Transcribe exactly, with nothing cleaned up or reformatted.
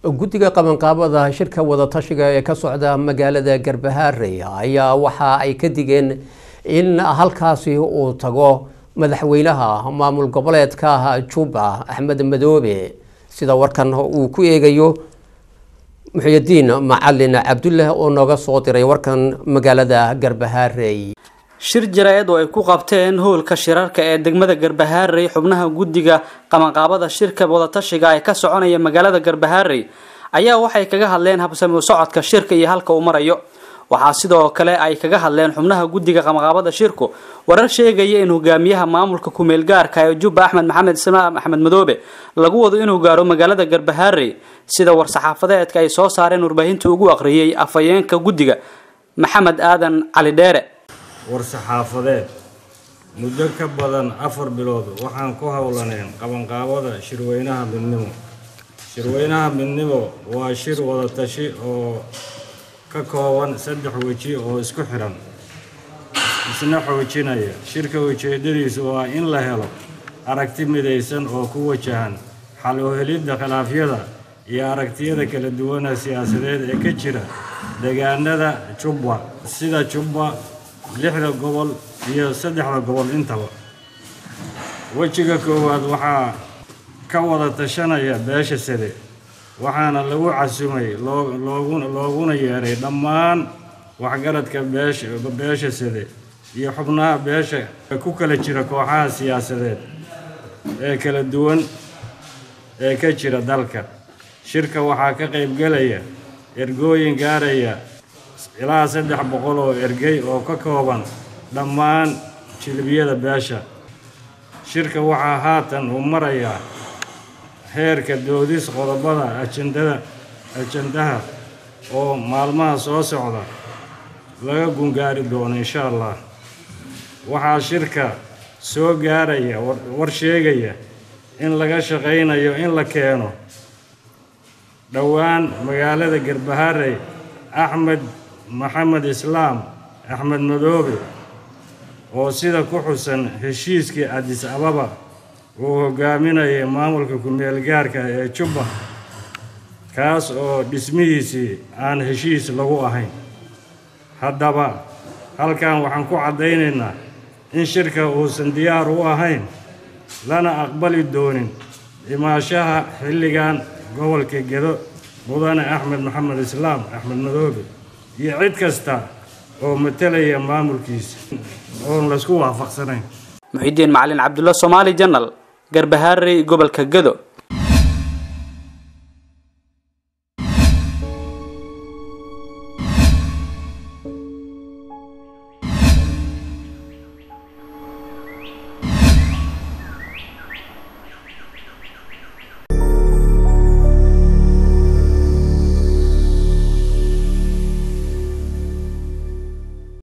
guddiga qabanqaabada shirka wada tashiga ee ka socda magaalada Garbaharey ayaa waxa ay ka digeen in halkaasi uu tago madaxweynaha maamul goboleedka Juba Axmed Madoobe sida warkan uu ku eegayo Muxyidiin Macalin Cabdulle oo nooga soo diray warkan magaalada Garbaharey. shir jaraa'id oo ay ku qabteen hoolka shirarka ee degmada Garbaharey xubnaha guddiga qabanqaabada shirka wada tashiga ee ka soconaya magaalada Garbaharey ayaa waxay kaga hadleen habsami u socodka shirka iyo halka uu marayo. waxaa sidoo kale ay kaga hadleen xubnaha guddiga qabanqaabada shirku warar sheegaya in hogaamiyaha maamulka ku meel gaarka ee Juba Axmed Maxamed Islaam Axmed Madoobe lagu wado inuu gaaro magaalada Garbaharey sida war saxaafadeedka ay soo saareen warbaahinta ugu aqriyay afayeenka guddiga Maxamed Aadan Cali Dheere. war-saxaafadeed muddo ka badan afar bilood waxaan ku howlaneen qabanqaabada shirweynaha midnimo shirweynaha midnimo waa shir wada tashi oo ka kooban saddex weji oo isku xiran isna xoojinaya shirka ujeedadiisu waa in la helo aragti midaysan oo ku wajahan xal u helidda khilaafyada iyo aragtiyada kala duwan ee siyaasadeed ee ka jira deegaanada Juba sida Juba lixda gobol iyo saddexda gobol intaba. wajiga koowaad waxaa ka wada tashanaya beesha sare waxaana lagu casumay looguna yeeray dhammaan waxgaradka beesha beesha sare iyo xubnaha beesha ku kala jira kooxaha siyaasadeed ee kala duwan ee ka jira dalka. shirka waxaa ka qayb galaya ergooyin gaaraya ilaa saddex boqol oo ergey oo ka kooban dhammaan jilbiyada beesha. shirka waxaa haatan u maraya heerka doodis qodobada ajandada ajandaha oo maalmaha soo socda laga gungaari doono insha Allah. waxaa shirka soo gaaraya war sheegaya in laga shaqeynayo in la keeno dhawaan magaalada Garbaharey Axmed Maxamed Islaam Axmed Madoobe oo sida ku xusan heshiiskii Addis Ababa uu hogaaminayay maamulka ku meel gaarka ee Juba kaas oo dhismihiisii aan heshiis lagu ahayn. haddaba halkan waxaan ku cadeynaynaa in shirka uusan diyaar u ahayn lana aqbali doonin imaashaha xilligan gobolka Gedo mudane Axmed Maxamed Islaam Axmed Madoobe iyo cid kasta oo matalaya maamulkiisa oo la isku waafaqsanayn. Muxyidiin Macalin Cabdulle Somali Channel Garbaharey gobolka Gedo.